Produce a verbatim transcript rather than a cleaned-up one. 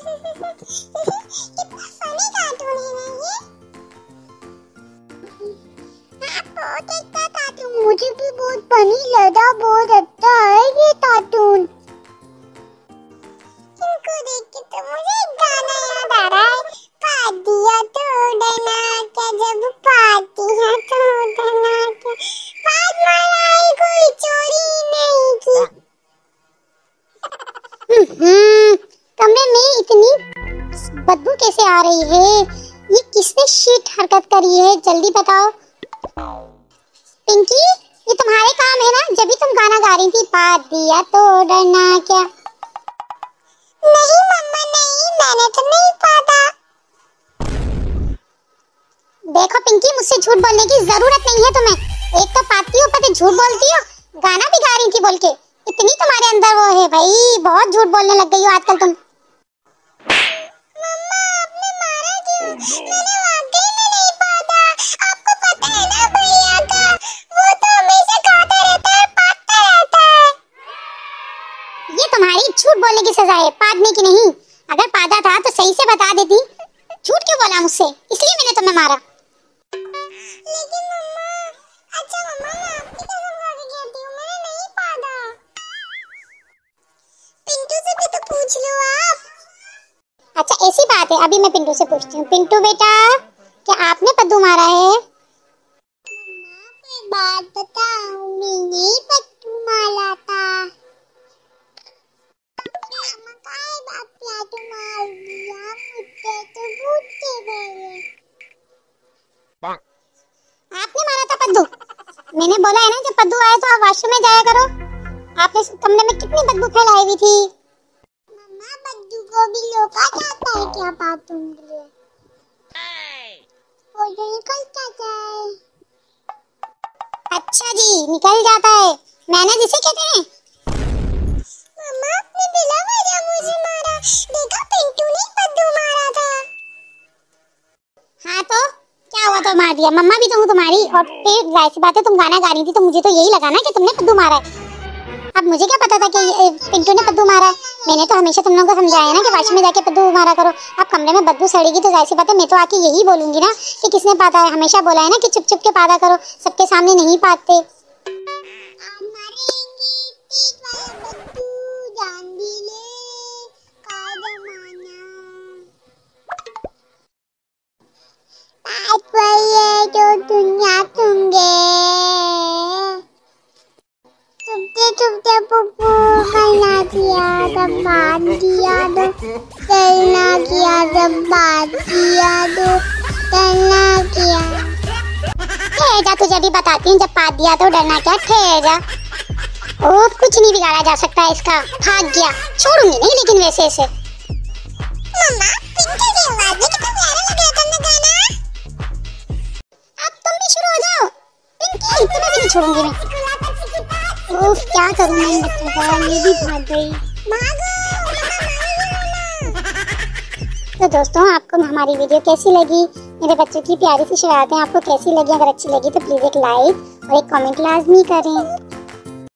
कितना funny cartoon है ना ये। हाँ, बहुत अच्छा कार्टून, मुझे भी बहुत फनी लगा, बहुत अच्छा है ये कार्टून। इनको देख के तो मुझे एक गाना याद आ रहा है, पादिया तो डना क्या जब पादिया तो डना क्या, पाद मलाई कोई चोरी नहीं की। हम्म, कमरे में इतनी बदबू कैसे आ रही है? ये किसने शीट हरकत करी है? जल्दी बताओ। पिंकी, ये तुम्हारे काम है ना? जब भी तुम गाना गा रही थी, पादिया तो डना क्या। नहीं मम्मा नहीं, मैंने तो नहीं पादा। देखो पिंकी, मुझसे झूठ बोलने की जरूरत नहीं है तुम्हें। एक तो पाती हो, ऊपर से झूठ बोलती हो, गाना भी गा रही थी बोल के। इतनी तुम्हारे अंदर वो है भाई, बहुत झूठ बोलने लग गई हो आजकल तुम। मम्मा आपने मारा क्यों? मैंने वाकई में नहीं पादा। आपको पता है ना भैया का, वो तो हमेशा खाता रहता है, पादता रहता है। ये तुम्हारी झूठ बोलने की सजा है, पादने की नहीं। अगर पादा था तो सही से बता देती। झूठ क्यों बोला मुझसे? इसलिए मैंने तुम्हें मारा। लेकिन मम्मा, अच्छा मम्मा मैं आपकी कसम खा के कहती हूँ, मैंने नहीं पादा। पिंटू से भी तो पूछ लो आप। अच्छा ऐसी बात है, अभी मैं पिंटू से पूछती हूँ। पिंटू बेटा, क्या आपने पद्दू मारा है? मम्मा मैं बात बताऊँ, मैंने पद्दू मारा था। मम्मा काय बात क्या तू मार दिया मुझे, तो भूखे गए। आपने मारा था पद्दू? मैंने बोला है ना, जब पद्दू आए तो आप वॉशरूम में जाया करो। आपने कमरे में कितनी बदबू फैलाई हुई थी। मम्मा बद्दू को भी लोका जाता है क्या बाथरूम के लिए? वो तो निकल जाता है। अच्छा जी, निकल जाता है, मैंने जिसे कहते हैं। मम्मा आपने बिना वजह मुझे मारा, देखा पिंटू ने पद्दू मारा था। हाँ तो क्या हुआ, तो मार दिया। मम्मा भी तो हूँ तुम्हारी, और फिर जाहिर सी बात है तुम गाना गा रही थी तो मुझे तो यही लगा ना कि तुमने पद्दू मारा है। अब मुझे क्या पता था कि पिंटू ने पद्दू मारा है? मैंने तो हमेशा तुम लोगों को समझाया ना कि वॉशरूम में जाके पद्दू मारा करो। अब कमरे में बदबू सड़ेगी तो जाहिर सी बात है मैं तो आके यही बोलूंगी ना कि किसने पादा है। हमेशा बोला है ना कि चुप चुप के पादा करो, सबके सामने नहीं पादते। चुपते पुप्पू करना किया जब बात दिया दो, करना किया जब बात दिया दो, करना किया। ठहर जा, तुझे भी बताती हूँ, जब पाद दिया तो डरना क्या। ठहर जा। ओ कुछ नहीं बिगाड़ा जा सकता इसका, भाग गया, छोड़ूंगी नहीं लेकिन वैसे ऐसे। मम्मा पिंकी की आवाज में कितना प्यारा लग रहा था ना गाना। अब तुम भी शुरू हो जाओ। पिंकी तुम्हें भी नहीं छोड़ूंगी मैं। ओह क्या करूं मैं बच्चों का, ये भी भाग गई। भागो तो दोस्तों, आपको हमारी वीडियो कैसी लगी? मेरे बच्चों की प्यारी सी शरारतें आपको कैसी लगी? अगर अच्छी लगी तो प्लीज एक लाइक और एक कमेंट लाजमी करें।